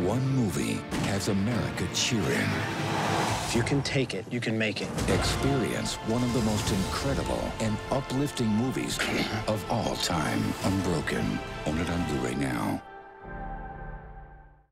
One movie has America cheering. If you can take it, you can make it. Experience one of the most incredible and uplifting movies of all time. Unbroken. Own it on Blu-ray now.